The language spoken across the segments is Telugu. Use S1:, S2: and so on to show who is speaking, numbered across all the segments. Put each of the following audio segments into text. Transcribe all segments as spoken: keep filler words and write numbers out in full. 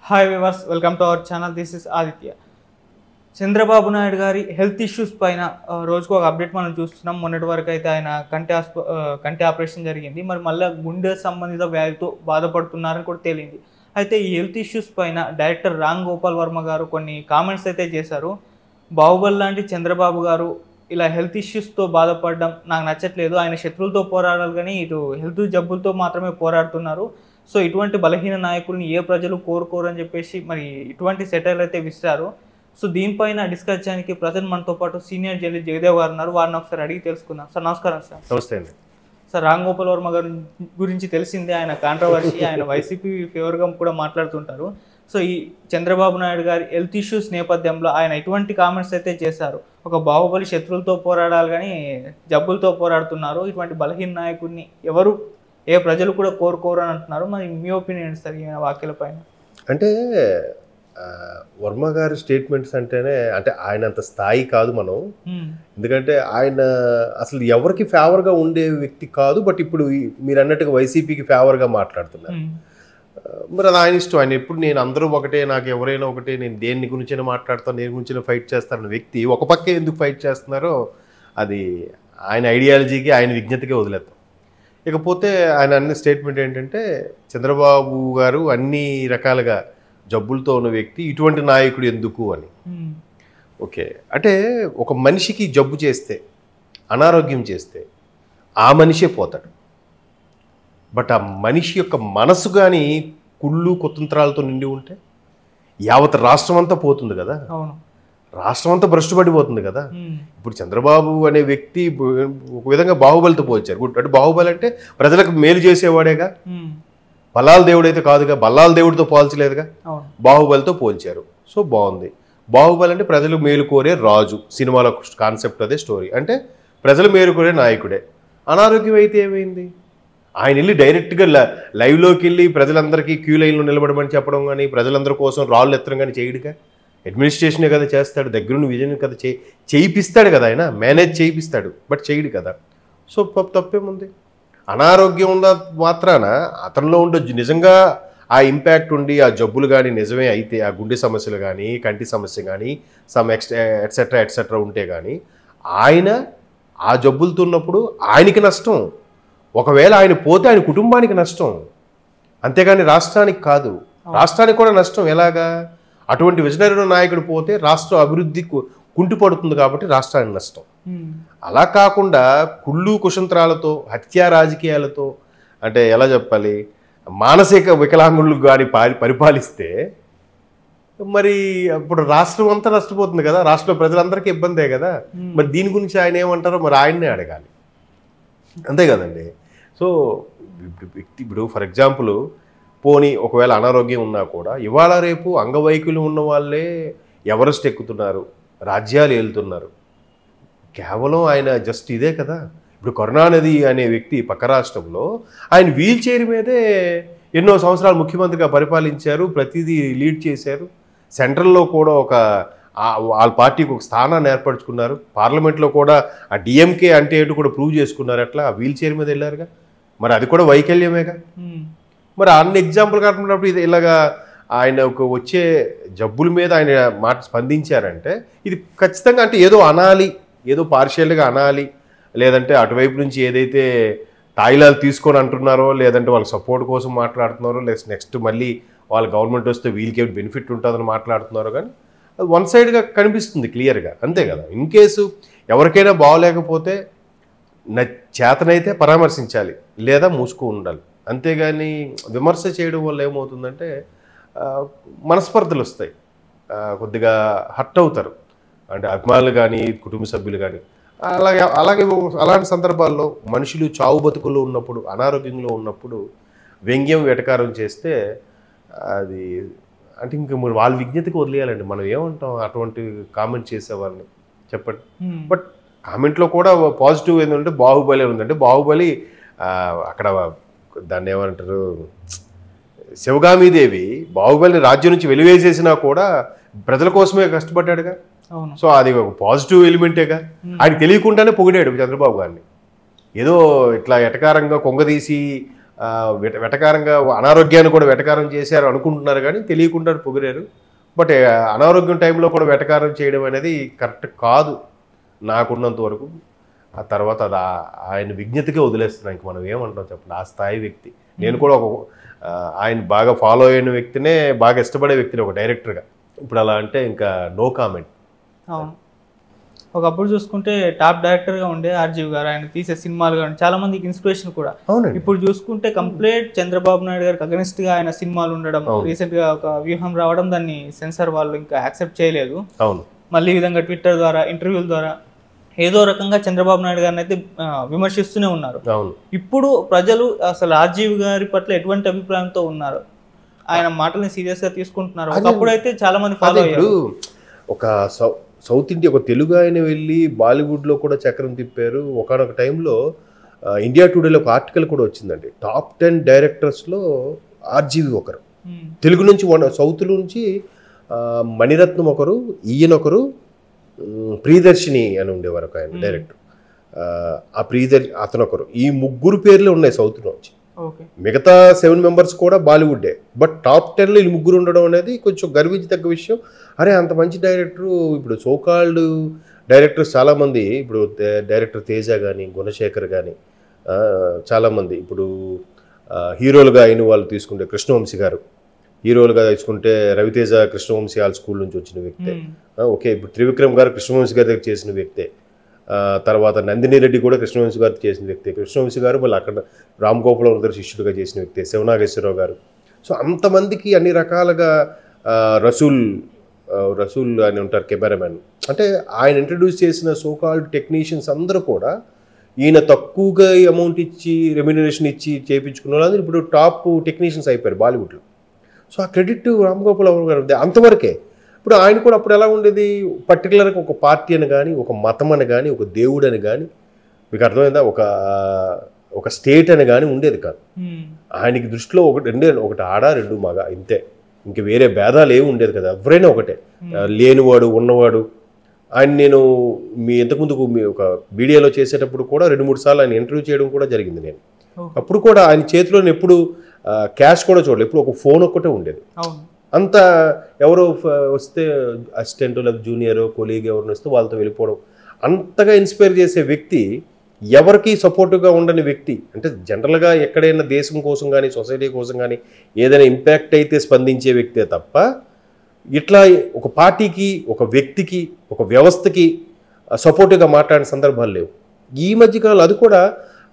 S1: Hi viewers, welcome to our channel. This is Aditya. Chandrababu Naidu గారి హెల్త్ ఇష్యూస్ పైన రోజుకు ఒక అప్డేట్ మనం చూస్తున్నాం. మొన్నటి వరకు అయితే ఆయన కంటి ఆస్ప కంటి ఆపరేషన్ జరిగింది. మరి మళ్ళీ గుండె సంబంధిత వ్యాధితో బాధపడుతున్నారని కూడా తేలింది. అయితే ఈ హెల్త్ ఇష్యూస్ పైన డైరెక్టర్ రామ్ గోపాల్ వర్మ గారు కొన్ని కామెంట్స్ అయితే చేశారు. బాహుబలి లాంటి చంద్రబాబు గారు ఇలా హెల్త్ ఇష్యూస్తో బాధపడడం నాకు నచ్చట్లేదు. ఆయన శత్రువులతో పోరాడాలి కానీ ఇటు హెల్త్ జబ్బులతో మాత్రమే పోరాడుతున్నారు. సో ఇటువంటి బలహీన నాయకుల్ని ఏ ప్రజలు కోరుకోరు అని చెప్పేసి మరి ఇటువంటి సెటైర్లు అయితే విసిరారు. సో దీనిపైన డిస్కస్ చేయడానికి ప్రజెంట్ మనతో పాటు సీనియర్ జర్నలిస్ట్ జగదేవ్ గారు ఉన్నారు. వారిని ఒకసారి అడిగి తెలుసుకుందాం. సార్ నమస్కారం. సార్
S2: నమస్తే అండి.
S1: సార్, రామ్ గోపాల్ వర్మ గారి గురించి తెలిసిందే, ఆయన కాంట్రవర్సీ, ఆయన వైసీపీ ఫేవర్గా కూడా మాట్లాడుతుంటారు. సో ఈ చంద్రబాబు నాయుడు గారి హెల్త్ ఇష్యూస్ నేపథ్యంలో ఆయన ఎటువంటి కామెంట్స్ అయితే చేశారు. ఒక బాహుబలి శత్రువులతో పోరాడాలి కానీ జబ్బులతో పోరాడుతున్నారు. ఇటువంటి బలహీన నాయకుడిని ఎవరు ఏ ప్రజలు కూడా కోరుకోరు అని అంటున్నారు. మరి మీ ఒపీనియన్ సార్ ఈ వ్యాఖ్యల పైన?
S2: అంటే వర్మ గారి స్టేట్మెంట్స్ అంటేనే అంటే ఆయన అంత స్థాయి కాదు మనం. ఎందుకంటే ఆయన అసలు ఎవరికి ఫేవర్గా ఉండే వ్యక్తి కాదు. బట్ ఇప్పుడు మీరు అన్నట్టుగా వైసీపీకి ఫేవర్గా మాట్లాడుతున్నారు. మరి అది ఆయన ఇష్టం. ఆయన ఎప్పుడు నేను అందరూ ఒకటే, నాకు ఎవరైనా ఒకటే, నేను దేని గురించైనా మాట్లాడతాను, దేని గురించైనా ఫైట్ చేస్తానన్న వ్యక్తి ఒక పక్కే ఎందుకు ఫైట్ చేస్తున్నారో అది ఆయన ఐడియాలజీకి, ఆయన విజ్ఞతకే వదిలేస్తాం. ఇకపోతే ఆయన అన్న స్టేట్మెంట్ ఏంటంటే చంద్రబాబు గారు అన్ని రకాలుగా జబ్బులతో ఉన్న వ్యక్తి, ఇటువంటి నాయకుడు ఎందుకు అని. ఓకే, అంటే ఒక మనిషికి జబ్బు చేస్తే, అనారోగ్యం చేస్తే ఆ మనిషే పోతాడు. బట్ ఆ మనిషి యొక్క మనసు కానీ కుళ్ళు కుతంత్రాలతో నిండి ఉంటే యావత్ రాష్ట్రం అంతా పోతుంది కదా. రాష్ట్రం అంతా భ్రష్టుపడిపోతుంది కదా. ఇప్పుడు చంద్రబాబు అనే వ్యక్తి ఒక విధంగా బాహుబలితో పోల్చారు. అంటే బాహుబలి అంటే ప్రజలకు మేలు చేసేవాడేగా, బల్లాల దేవుడు అయితే కాదుగా, బల్లాల దేవుడితో పోల్చలేదుగా, బాహుబలితో పోల్చారు. సో బాగుంది. బాహుబలి అంటే ప్రజలు మేలు కోరే రాజు, సినిమాలో కాన్సెప్ట్ అదే స్టోరీ. అంటే ప్రజలు మేలు కోరే నాయకుడే. అనారోగ్యం అయితే ఏమైంది? ఆయన వెళ్ళి డైరెక్ట్గా లైవ్లోకి వెళ్ళి ప్రజలందరికీ క్యూ లైన్లో నిలబడమని చెప్పడం కానీ, ప్రజలందరి కోసం రాళ్ళు ఎత్తడం కానీ చేయడుగా. అడ్మినిస్ట్రేషనే కదా చేస్తాడు, దగ్గరుండి విజన్ కదా చే చేయిపిస్తాడు కదా, ఆయన మేనేజ్ చేయిపిస్తాడు, బట్ చేయడు కదా. సో తప్పేముంది? అనారోగ్యం ఉన్న మాత్రాన అతనిలో ఉండే నిజంగా ఆ ఇంపాక్ట్ ఉండి ఆ జబ్బులు కానీ నిజమే అయితే, ఆ గుండె సమస్యలు కానీ కంటి సమస్య కానీ సమ్ ఎక్స్ ఎట్సెట్రా ఎట్సెట్రా ఉంటే కానీ ఆయన ఆ జబ్బులతో ఉన్నప్పుడు ఆయనకి నష్టం. ఒకవేళ ఆయన పోతే ఆయన కుటుంబానికి నష్టం, అంతేగాని రాష్ట్రానికి కాదు. రాష్ట్రానికి కూడా నష్టం. ఎలాగా? అటువంటి విజనరీ నాయకుడు పోతే రాష్ట్ర అభివృద్ధి కుంటుపడుతుంది కాబట్టి రాష్ట్రానికి నష్టం. అలా కాకుండా కుళ్ళు కుశంత్రాలతో, హత్యా రాజకీయాలతో, అంటే ఎలా చెప్పాలి, మానసిక వికలాంగులు కానీ పరిపాలిస్తే మరి అప్పుడు రాష్ట్రం అంతా నష్టపోతుంది కదా, రాష్ట్ర ప్రజలందరికీ ఇబ్బందే కదా. మరి దీని గురించి ఆయన ఏమంటారో మరి ఆయన్నే అడగాలి, అంతే కదండి. సో ఇప్పుడు ఫర్ ఎగ్జాంపుల్ పోనీ ఒకవేళ అనారోగ్యం ఉన్నా కూడా ఇవాళ రేపు అంగవైకల్యం ఉన్న వాళ్ళే ఎవరెస్ట్ ఎక్కుతున్నారు, రాజ్యాలు ఏలుతున్నారు. కేవలం ఆయన జస్ట్ ఇదే కదా. ఇప్పుడు కరుణానిధి అనే వ్యక్తి పక్క రాష్ట్రంలో ఆయన వీల్ చైర్ మీదే ఎన్నో సంవత్సరాలు ముఖ్యమంత్రిగా పరిపాలించారు, ప్రతిదీ లీడ్ చేశారు. సెంట్రల్లో కూడా ఒక వాళ్ళ పార్టీకి ఒక స్థానాన్ని ఏర్పరచుకున్నారు. పార్లమెంట్లో కూడా ఆ డిఎంకే అంటే ఏంటో కూడా ప్రూవ్ చేసుకున్నారు. అట్లా ఆ వీల్ చైర్ మీద వెళ్ళారుగా. మరి అది కూడా వైకల్యమేగా. మరి అన్ని ఎగ్జాంపుల్ కాకుండా ఇది ఇలాగా ఆయన ఒక వచ్చే జబ్బుల మీద ఆయన మాట స్పందించారంటే ఇది ఖచ్చితంగా అంటే ఏదో అనాలి, ఏదో పార్షియల్గా అనాలి, లేదంటే అటువైపు నుంచి ఏదైతే తాయిలాలు తీసుకొని అంటున్నారో, లేదంటే వాళ్ళ సపోర్ట్ కోసం మాట్లాడుతున్నారో, లేదా నెక్స్ట్ మళ్ళీ వాళ్ళ గవర్నమెంట్ వస్తే వీళ్ళకి బెనిఫిట్ ఉంటుందని మాట్లాడుతున్నారో, కానీ అది వన్ సైడ్గా కనిపిస్తుంది క్లియర్గా, అంతే కదా. ఇన్ కేసు ఎవరికైనా బాగోలేకపోతే చేతనైతే పరామర్శించాలి, లేదా మూసుకు ఉండాలి. అంతేగాని విమర్శ చేయడం వల్ల ఏమవుతుందంటే మనస్పర్ధలు వస్తాయి, కొద్దిగా హర్ట్ అవుతారు, అంటే అభిమానులు కానీ కుటుంబ సభ్యులు కానీ. అలాగే అలాగే అలాంటి సందర్భాల్లో మనుషులు చావు బతుకుల్లో ఉన్నప్పుడు, అనారోగ్యంలో ఉన్నప్పుడు వ్యంగ్యం వెటకారం చేస్తే అది అంటే ఇంక మరి వాళ్ళ విజ్ఞతకి వదిలేయాలండి. మనం ఏమంటాం అటువంటి కామెంట్ చేసే వాళ్ళని, చెప్పండి. బట్ కామెంట్లో కూడా పాజిటివ్ ఏంటంటే బాహుబలి ఉందంటే, బాహుబలి అక్కడ దాన్ని ఏమంటారు, శివగామీదేవి బాహుబలిని రాజ్యం నుంచి వెలివేసేసినా కూడా ప్రజల కోసమే కష్టపడ్డాడుగా. సో అది ఒక పాజిటివ్ ఎలిమెంటేగా. ఆయన తెలియకుండానే పొగిడాడు చంద్రబాబు గారిని. ఏదో ఇట్లా ఎటకారంగా కొంగదీసి వెట వెటకారంగా అనారోగ్యాన్ని కూడా వెటకారం చేశారు అనుకుంటున్నారు కానీ తెలియకుండా పొగిరారు. బట్ అనారోగ్యం టైంలో కూడా వెటకారం చేయడం అనేది కరెక్ట్ కాదు నాకున్నంత వరకు. ఆ తర్వాత అది ఆయన విజ్ఞతకే వదిలేస్తున్నాం, ఇంక మనం ఏమంటాం చెప్పండి. ఆ స్థాయి వ్యక్తి. నేను కూడా ఒక ఆయన బాగా ఫాలో అయిన వ్యక్తినే, బాగా ఇష్టపడే వ్యక్తిని ఒక డైరెక్టర్గా. ఇప్పుడు అలా అంటే ఇంకా నో కామెంట్.
S1: అవును, ఒకప్పుడు చూసుకుంటే టాప్ డైరెక్టర్గా ఉండే ఆర్జీవి గారు, ఆయన తీసే సినిమాలు కానీ చాలా మందికి ఇన్స్పిరేషన్ కూడా. ఇప్పుడు చూసుకుంటే కంప్లీట్ చంద్రబాబు నాయుడు గారికి అగనిస్ట్గా ఆయన సినిమాలు ఉండడం, రీసెంట్గా ఒక వ్యూహం రావడం, దాన్ని సెన్సార్ వాళ్ళు ఇంకా యాక్సెప్ట్ చేయలేదు.
S2: అవును,
S1: మళ్ళీ ఈ విధంగా ట్విట్టర్ ద్వారా, ఇంటర్వ్యూల ద్వారా ఏదో రకంగా చంద్రబాబు నాయుడు గారిని అయితే విమర్శిస్తూనే ఉన్నారు. ఇప్పుడు ప్రజలు అసలు ఆర్జీవి గారి పట్ల ఎటువంటి అభిప్రాయంతో ఉన్నారు? ఆయన మాటల్ని సీరియస్గా తీసుకుంటున్నారు? ఒకప్పుడు అయితే చాలా మంది ఫాలో అయ్యారు.
S2: ఒక సౌత్ ఇండియా, ఒక తెలుగు ఆయన వెళ్ళి బాలీవుడ్లో కూడా చక్రం తిప్పారు. ఒకనొక టైంలో ఇండియా టుడేలో ఒక ఆర్టికల్ కూడా వచ్చిందండి, టాప్ టెన్ డైరెక్టర్స్లో ఆర్జీవి ఒకరు. తెలుగు నుంచి వన్ సౌత్ నుంచి మణిరత్నం ఒకరు, ఈయన ఒకరు, ప్రియదర్శిని అని ఉండేవారు ఒక ఆయన డైరెక్టర్, ఆ ప్రియదర్ అతను ఒకరు. ఈ ముగ్గురు పేర్లు ఉన్నాయి సౌత్ నుంచి. మిగతా సెవెన్ మెంబర్స్ కూడా బాలీవుడ్డే. బట్ టాప్ టెన్లో ఈ ముగ్గురు ఉండడం అనేది కొంచెం గర్వించదగ్గ విషయం. అరే అంత మంచి డైరెక్టరు, ఇప్పుడు సోకాల్డ్ డైరెక్టర్స్ చాలామంది, ఇప్పుడు డైరెక్టర్ తేజ కానీ, గుణశేఖర్ కానీ చాలామంది, ఇప్పుడు హీరోలుగా అయిన వాళ్ళు తీసుకుంటే కృష్ణవంశీ గారు, హీరోలుగా తీసుకుంటే రవితేజ కృష్ణవంశీ వాళ్ళ స్కూల్ నుంచి వచ్చిన వ్యక్తే. ఓకే, ఇప్పుడు త్రివిక్రమ్ గారు కృష్ణవంశీ గారి దగ్గర చేసిన వ్యక్తే. తర్వాత నందిని రెడ్డి కూడా కృష్ణవంశీ గారు చేసిన వ్యక్తే. కృష్ణవంశీ గారు మళ్ళీ అక్కడ రామ్ గోపాల్ వర్మ గారు శిష్యుడిగా చేసిన వ్యక్తే, శివనాగేశ్వరరావు గారు. సో అంతమందికి అన్ని రకాలుగా రసూల్ రసూల్ అని ఉంటారు కెమెరామెన్. అంటే ఆయన ఇంట్రడ్యూస్ చేసిన సోకాల్డ్ టెక్నీషియన్స్ అందరూ కూడా ఈయన తక్కువగా అమౌంట్ ఇచ్చి రెమ్యునరేషన్ ఇచ్చి చేయించుకున్న వాళ్ళు ఇప్పుడు టాప్ టెక్నీషియన్స్ అయిపోయారు బాలీవుడ్లో. సో ఆ క్రెడిట్ రామ్ గోపాల్ వర్మ గారు అంతవరకే. ఇప్పుడు ఆయన కూడా అప్పుడు ఎలా ఉండేది, పర్టికులర్గా ఒక పార్టీ అని కానీ, ఒక మతం అని కానీ, ఒక దేవుడు అని కానీ, మీకు అర్థమైందా, ఒక ఒక స్టేట్ అని కానీ ఉండేది కాదు. ఆయనకి దృష్టిలో ఒకటి రెండే, ఒకటి ఆడ రెండు మగ, ఇంతే. ఇంక వేరే భేదాలు ఏమి ఉండేది కదా, ఎవరైనా ఒకటే. లేనివాడు ఉన్నవాడు. ఆయన నేను మీ ఇంతకుముందుకు మీ ఒక వీడియోలో చేసేటప్పుడు కూడా రెండు మూడు సార్లు ఆయన ఇంటర్వ్యూ చేయడం కూడా జరిగింది నేను. అప్పుడు కూడా ఆయన చేతిలో ఎప్పుడు క్యాష్ కూడా చూడలేదు, ఎప్పుడు ఒక ఫోన్ ఒక్కటే ఉండేది. అంత ఎవరో వస్తే అసిస్టెంట్ లేదా జూనియర్ కొలీగ్ ఎవరిని వస్తే వాళ్ళతో వెళ్ళిపోవడం. అంతగా ఇన్స్పైర్ చేసే వ్యక్తి, ఎవరికి సపోర్టివ్గా ఉండని వ్యక్తి. అంటే జనరల్గా ఎక్కడైనా దేశం కోసం కానీ, సొసైటీ కోసం కానీ ఏదైనా ఇంపాక్ట్ అయితే స్పందించే వ్యక్తే తప్ప, ఇట్లా ఒక పార్టీకి, ఒక వ్యక్తికి, ఒక వ్యవస్థకి సపోర్టివ్గా మాట్లాడిన సందర్భాలు లేవు. ఈ మధ్యకాలంలో అది కూడా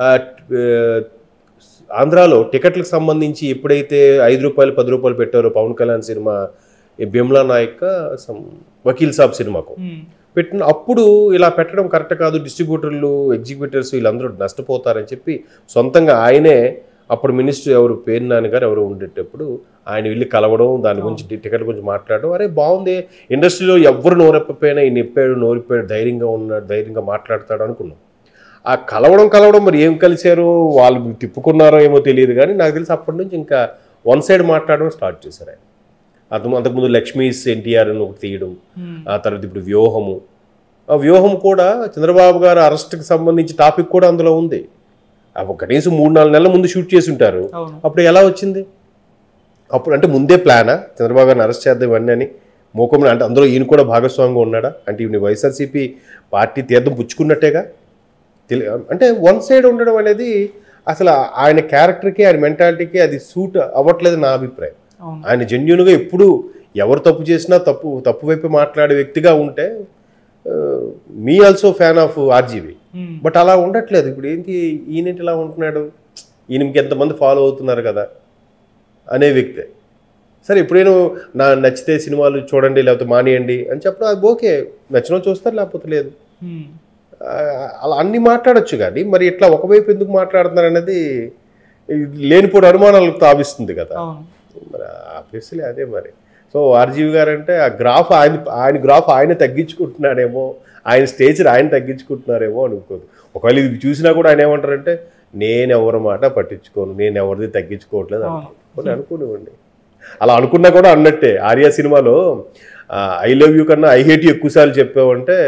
S2: ఆంధ్రాలో టికెట్లకు సంబంధించి ఎప్పుడైతే ఐదు రూపాయలు పది రూపాయలు పెట్టారో పవన్ కళ్యాణ్ సినిమా బిమ్లా నాయక్ వకీల్ సాబ్ సినిమాకు పెట్టిన అప్పుడు ఇలా పెట్టడం కరెక్ట్ కాదు, డిస్ట్రిబ్యూటర్లు ఎగ్జిక్యూటర్స్ వీళ్ళందరూ నష్టపోతారని చెప్పి సొంతంగా ఆయనే అప్పుడు మినిస్టర్ ఎవరు పేరు నాని గారు ఎవరు ఉండేటప్పుడు ఆయన వెళ్ళి కలవడం, దాని గురించి టికెట్ గురించి మాట్లాడడం. అరే బాగుంది, ఇండస్ట్రీలో ఎవరు నోరెప్పపోయినా ఈయన ఎప్పాడు నోరిప్పాడు, ధైర్యంగా ఉన్నాడు, ధైర్యంగా మాట్లాడతాడు అనుకున్నాం. ఆ కలవడం కలవడం మరి ఏం కలిశారో వాళ్ళు తిప్పుకున్నారో ఏమో తెలియదు కానీ నాకు తెలిసి అప్పటి నుంచి ఇంకా వన్ సైడ్ మాట్లాడడం స్టార్ట్ చేశారు ఆయన. అంత అంతకుముందు లక్ష్మీస్ ఎన్టీఆర్ అని ఒకటి తీయడం, ఆ తర్వాత ఇప్పుడు వ్యూహము. ఆ వ్యూహం కూడా చంద్రబాబు గారు అరెస్ట్కి సంబంధించి టాపిక్ కూడా అందులో ఉంది. కనీసం మూడు నాలుగు నెలల ముందు షూట్ చేసి ఉంటారు. అప్పుడు ఎలా వచ్చింది? అప్పుడు అంటే ముందే ప్లానా చంద్రబాబు గారిని అరెస్ట్ చేద్దాం ఇవన్నీ అని మోకం అంటే అందులో ఈయన కూడా భాగస్వామిగా ఉన్నాడా? అంటే ఈయన వైఎస్ఆర్సీపీ పార్టీ తీర్థం పుచ్చుకున్నట్టేగా. తెలి అంటే వన్ సైడ్ ఉండడం అనేది అసలు ఆయన క్యారెక్టర్కి, ఆయన మెంటాలిటీకి అది సూట్ అవ్వట్లేదు నా అభిప్రాయం. ఆయన జెన్యున్గా ఎప్పుడు ఎవరు తప్పు చేసినా తప్పు తప్పు వైపు మాట్లాడే వ్యక్తిగా ఉంటే మీ also fan of RGV. But అలా ఉండట్లేదు. ఇప్పుడు ఏంటి ఈయనేంటి ఇలా ఉంటున్నాడు, ఈయనకి ఎంతమంది ఫాలో అవుతున్నారు కదా అనే వ్యక్తే. సరే ఎప్పుడైనా నా నచ్చితే సినిమాలు చూడండి లేకపోతే మానేయండి అని చెప్పడం అది ఓకే, నచ్చిన చూస్తారు లేకపోతే లేదు, అలా అన్నీ మాట్లాడచ్చు. కానీ మరి ఇట్లా ఒకవైపు ఎందుకు మాట్లాడుతున్నారు అనేది లేనిపోడు అనుమానాలకు తావిస్తుంది కదా. మరి ఆబ్వియస్లీ అదే మరి. సో ఆర్జీవి గారు అంటే ఆ గ్రాఫ్ ఆయన ఆయన గ్రాఫ్ ఆయన తగ్గించుకుంటున్నాడేమో, ఆయన స్టేచర్ ఆయన తగ్గించుకుంటున్నారేమో అనుకోదు. ఒకవేళ ఇది చూసినా కూడా ఆయన ఏమంటారంటే నేను ఎవరి మాట పట్టించుకోను, నేను ఎవరిది తగ్గించుకోవట్లేదు అనుకోని అనుకునివ్వండి. అలా అనుకున్నా కూడా అన్నట్టే. ఆర్యా సినిమాలో ఐ లవ్ యూ కన్నా ఐ హేట్ యూ ఎక్కువసార్లు చెప్పావంటే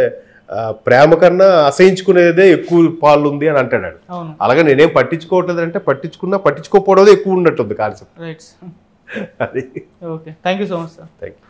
S2: ప్రేమ కన్నా అసహించుకునేదే ఎక్కువ పాలు ఉంది అని అంటాడు.
S1: అవును.
S2: అలాగే నేనేం పట్టించుకోవట్లేదు అంటే పట్టించుకున్నా పట్టించుకోకపోవడం ఎక్కువ ఉన్నట్టుంది కాన్సెప్ట్.
S1: రైట్.
S2: అది.
S1: Okay, thank you so much sir.
S2: Thank you.